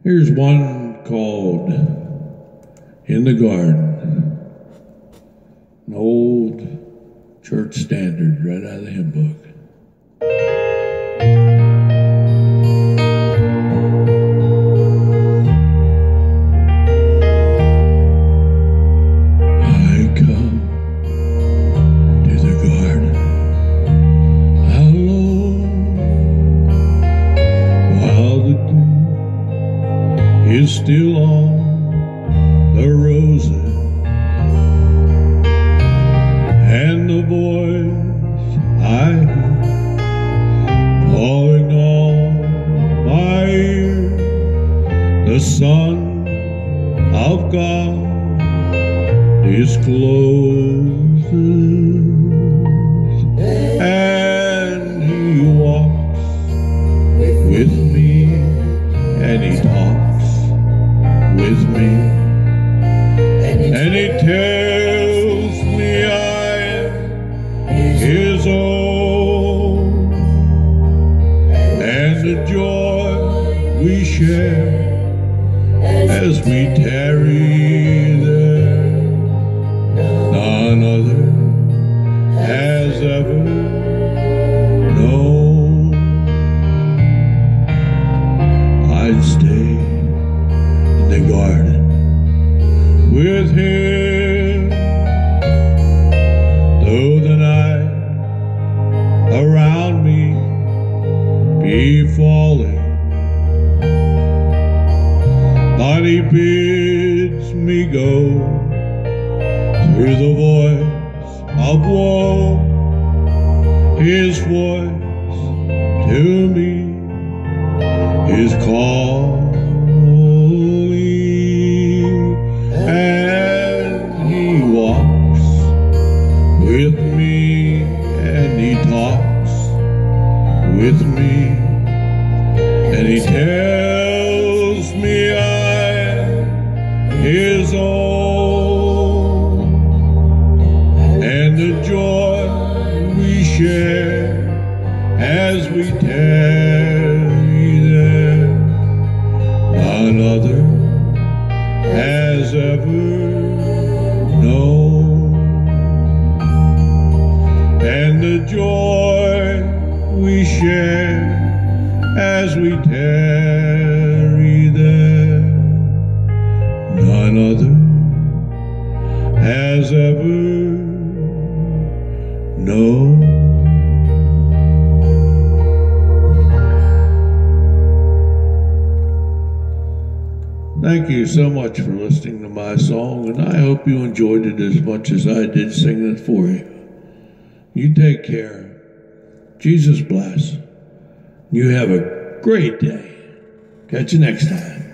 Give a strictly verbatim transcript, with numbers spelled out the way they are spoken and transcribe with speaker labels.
Speaker 1: Here's one called In the Garden, an old church standard right out of the hymn book.
Speaker 2: Is still on the roses, and the voice I hear calling on my ear, the Son of God discloses, and He walks with me, and He talks with me, and He tells me I am His own, and the joy we share as we tarry there, none other has ever known. I'd stay the garden with Him, though the night around me be falling, but He bids me go through the voice of woe. His voice to me is call. With me, and He talks with me, and He tells me I am His own, and the joy we share as we tarry there, none other has ever known. And the joy we share as we tarry there, none other has ever known. Thank you so much for listening to my song, and I hope you enjoyed it as much as I did singing it for you. You take care. Jesus bless. You have a great day. Catch you next time.